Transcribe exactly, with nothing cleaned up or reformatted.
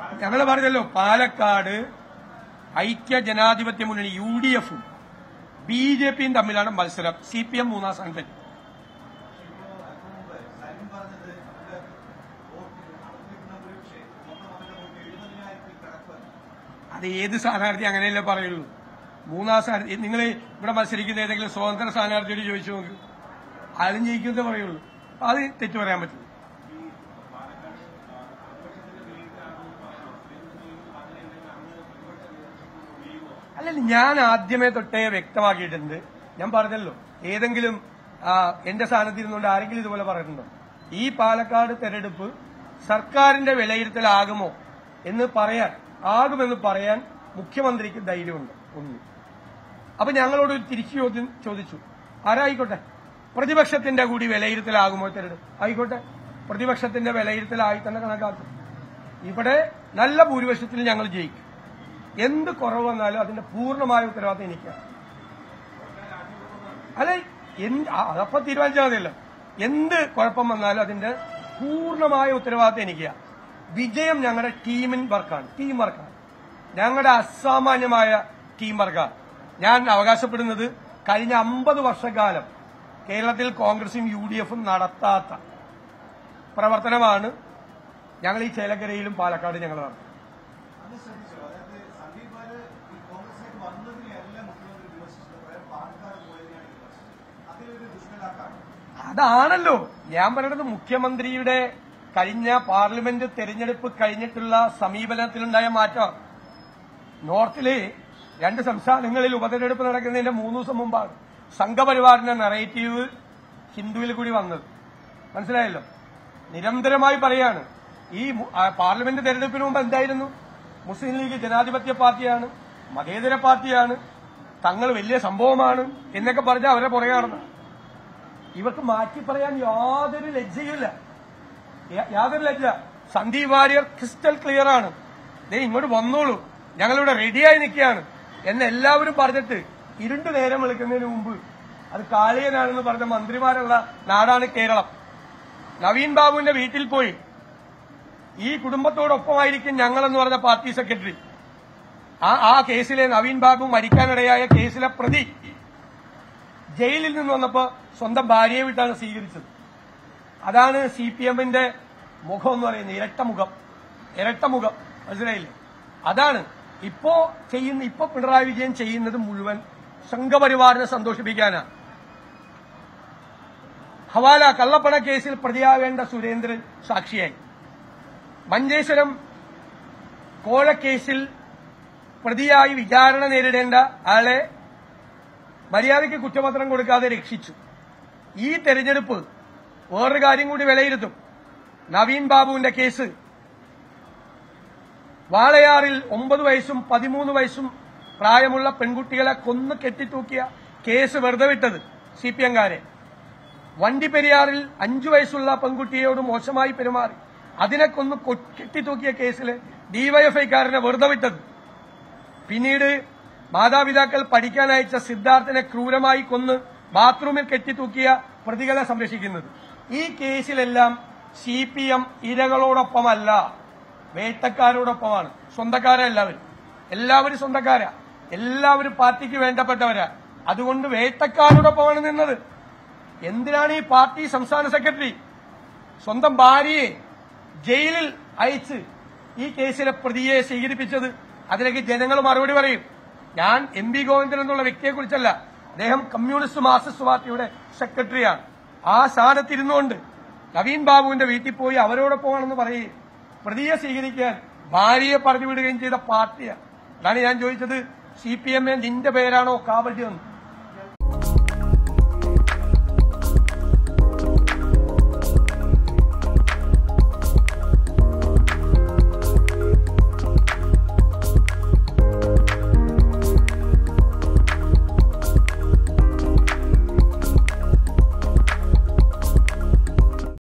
ഞങ്ങൾ പറഞ്ഞല്ലോ പാലക്കാട് ഐക്യ ജനാധിപത്യ മുന്നണി യു ഡി എഫും ബി ജെ പിയും തമ്മിലാണ് മത്സരം. സി പി എം മൂന്നാം സ്ഥാനത്ത്. അത് ഏത് സ്ഥാനാർത്ഥി അങ്ങനെയല്ലേ പറയുള്ളൂ. മൂന്നാം സ്ഥാനാർത്ഥി നിങ്ങൾ ഇവിടെ മത്സരിക്കുന്ന ഏതെങ്കിലും സ്വതന്ത്ര സ്ഥാനാർത്ഥിയോട് ചോദിച്ചു നോക്ക്, ആരും ജയിക്കുന്നേ പറയുള്ളൂ. അത് തെറ്റു പറയാൻ പറ്റില്ല. അല്ലല്ല, ഞാൻ ആദ്യമേ തൊട്ടേ വ്യക്തമാക്കിയിട്ടുണ്ട്. ഞാൻ പറഞ്ഞല്ലോ, ഏതെങ്കിലും എന്റെ സ്ഥാനത്ത് ഇരുന്നുകൊണ്ട് ആരെങ്കിലും ഇതുപോലെ പറഞ്ഞിട്ടുണ്ടോ? ഈ പാലക്കാട് തെരഞ്ഞെടുപ്പ് സർക്കാരിന്റെ വിലയിരുത്തലാകുമോ എന്ന് പറയാൻ ആകുമെന്ന് പറയാൻ മുഖ്യമന്ത്രിക്ക് ധൈര്യമുണ്ട്. ഒന്ന്. അപ്പൊ ഞങ്ങളോട് ഒരു തിരിച്ചു ചോദ്യം ചോദിച്ചു, ആരായിക്കോട്ടെ, പ്രതിപക്ഷത്തിന്റെ കൂടി വിലയിരുത്തലാകുമോ തെരഞ്ഞെടുപ്പ്? ആയിക്കോട്ടെ, പ്രതിപക്ഷത്തിന്റെ വിലയിരുത്തലായി തന്നെ കണക്കാക്കും. ഇവിടെ നല്ല ഭൂരിപക്ഷത്തിൽ ഞങ്ങൾ ജയിക്കും. എന്ത് കുറവ് വന്നാലും അതിന്റെ പൂർണ്ണമായ ഉത്തരവാദിത്തം എനിക്കാണ്. അല്ലെ, അതപ്പോ തീരുമാനിച്ചാൽ മതിയല്ലോ. എന്ത് കുഴപ്പം വന്നാലും അതിന്റെ പൂർണ്ണമായ ഉത്തരവാദിത്തം എനിക്കാണ്. വിജയം ഞങ്ങളുടെ ടീമിൻ വർക്കാണ്, ടീം വർക്കാണ്, ഞങ്ങളുടെ അസാമാന്യമായ ടീം വർക്കാണ്. ഞാൻ അവകാശപ്പെടുന്നത് കഴിഞ്ഞ അമ്പത് വർഷക്കാലം കേരളത്തിൽ കോൺഗ്രസും യു ഡി എഫും നടത്താത്ത പ്രവർത്തനമാണ് ഞങ്ങൾ ഈ ചേലക്കരയിലും പാലക്കാട് ഞങ്ങൾ നടത്തുന്നത്. അതാണല്ലോ ഞാൻ പറയുന്നത്. മുഖ്യമന്ത്രിയുടെ കഴിഞ്ഞ പാർലമെന്റ് തെരഞ്ഞെടുപ്പ് കഴിഞ്ഞിട്ടുള്ള സമീപനത്തിലുണ്ടായ മാറ്റം. നോർത്തിലെ രണ്ട് സംസ്ഥാനങ്ങളിൽ ഉപതെരഞ്ഞെടുപ്പ് നടക്കുന്നതിന്റെ മൂന്ന് ദിവസം മുമ്പാണ് സംഘപരിവാറിന്റെ നറേറ്റീവ് ഹിന്ദുവിൽ കൂടി വന്നത്. മനസ്സിലായല്ലോ. നിരന്തരമായി പറയാണ്, ഈ പാർലമെന്റ് തെരഞ്ഞെടുപ്പിന് മുമ്പ് എന്തായിരുന്നു? മുസ്ലിം ലീഗ് ജനാധിപത്യ പാർട്ടിയാണ്, മതേതര പാർട്ടിയാണ്, തങ്ങൾ വലിയ സംഭവമാണ് എന്നൊക്കെ പറഞ്ഞ് അവരെ പുറകെ നടന്നു. ഇവർക്ക് മാറ്റി പറയാൻ യാതൊരു ലജ്ജയില്ല, യാതൊരു ലജ്ജ. സന്ദീപ് വാര്യർ ക്രിസ്റ്റൽ ക്ലിയർ ആണ്, ദേ ഇങ്ങോട്ട് വന്നോളൂ, ഞങ്ങളിവിടെ റെഡിയായി നിൽക്കുകയാണ് എന്ന് എല്ലാവരും പറഞ്ഞിട്ട് ഇരുണ്ടു നേരം വിളിക്കുന്നതിന് മുമ്പ് അത് കാളിയനാണെന്ന് പറഞ്ഞ മന്ത്രിമാരുള്ള നാടാണ് കേരളം. നവീൻ ബാബുവിന്റെ വീട്ടിൽ പോയി ഈ കുടുംബത്തോടൊപ്പമായിരിക്കും ഞങ്ങളെന്ന് പറഞ്ഞ പാർട്ടി സെക്രട്ടറി. ആ ആ കേസിലെ നവീൻ ബാബു മരിക്കാനിടയായ കേസിലെ പ്രതി ജയിലിൽ നിന്ന് വന്നപ്പോ സ്വന്തം ഭാര്യയെ വിട്ടാണ് സ്വീകരിച്ചത്. അതാണ് സി പി എമ്മിന്റെ മുഖം എന്ന് പറയുന്നത്, ഇരട്ടമുഖം. ഇരട്ടമുഖം മനസ്സിലായില്ലേ? അതാണ് ഇപ്പോ ചെയ്യുന്ന ഇപ്പൊ പിണറായി വിജയൻ ചെയ്യുന്നത് മുഴുവൻ സംഘപരിവാറിനെ സന്തോഷിപ്പിക്കാനാണ്. ഹവാല കള്ളപ്പണ കേസിൽ പ്രതിയാകേണ്ട സുരേന്ദ്രൻ സാക്ഷിയായി. മഞ്ചേശ്വരം കോഴക്കേസിൽ പ്രതിയായി വിചാരണ നേരിടേണ്ട ആളെ മര്യാദയ്ക്ക് കുറ്റപത്രം കൊടുക്കാതെ രക്ഷിച്ചു. ഈ തെരഞ്ഞെടുപ്പ് വേറൊരു കാര്യം കൂടി വിലയിരുത്തും. നവീൻ ബാബുവിന്റെ കേസ്, വാളയാറിൽ ഒമ്പത് വയസ്സും പതിമൂന്ന് വയസ്സും പ്രായമുള്ള പെൺകുട്ടികളെ കൊന്നു കെട്ടിത്തൂക്കിയ കേസ് വെറുതെ വിട്ടത് സി പി എംകാരെ. വണ്ടിപ്പെരിയാറിൽ അഞ്ചു വയസ്സുള്ള പെൺകുട്ടിയോട് മോശമായി പെരുമാറി അതിനെ കൊന്ന് കെട്ടിത്തൂക്കിയ കേസില് ഡിവൈഎഫ്ഐക്കാരനെ വെറുതെ വിട്ടത്. പിന്നീട് മാതാപിതാക്കൾ പഠിക്കാനയച്ച സിദ്ധാർത്ഥനെ ക്രൂരമായി കൊന്ന് ബാത്റൂമിൽ കെട്ടിത്തൂക്കിയ പ്രതികളെ സംരക്ഷിക്കുന്നത്. ഈ കേസിലെല്ലാം സി പി എം ഇരകളോടൊപ്പമല്ല, വേട്ടക്കാരോടൊപ്പമാണ്. സ്വന്തക്കാരാ എല്ലാവരും, എല്ലാവരും സ്വന്തക്കാരാ, എല്ലാവരും പാർട്ടിക്ക് വേണ്ടപ്പെട്ടവരാ. അതുകൊണ്ട് വേട്ടക്കാരോടൊപ്പമാണ് നിന്നത്. എന്തിനാണ് ഈ പാർട്ടി സംസ്ഥാന സെക്രട്ടറി സ്വന്തം ഭാര്യയെ ജയിലിൽ അയച്ച് ഈ കേസിലെ പ്രതിയെ സ്വീകരിപ്പിച്ചത്? അതിലേക്ക് ജനങ്ങൾ മറുപടി പറയും. ഞാൻ എം വി ഗോവിന്ദൻ എന്നുള്ള വ്യക്തിയെക്കുറിച്ചല്ല, അദ്ദേഹം കമ്മ്യൂണിസ്റ്റ് മാർക്സിസ്റ്റ് പാർട്ടിയുടെ സെക്രട്ടറിയാണ്. ആ സ്ഥാനത്തിരുന്നുകൊണ്ട് നവീൻ ബാബുവിന്റെ വീട്ടിൽ പോയി അവരോടൊപ്പമാണെന്ന് പറയുകയും പ്രതിയെ സ്വീകരിക്കാൻ ഭാര്യയെ പറഞ്ഞു വിടുകയും ചെയ്ത പാർട്ടിയാണ്. അതാണ് ഞാൻ ചോദിച്ചത്, സി പി എം നിന്റെ പേരാണോ കാവൽ എന്ന്.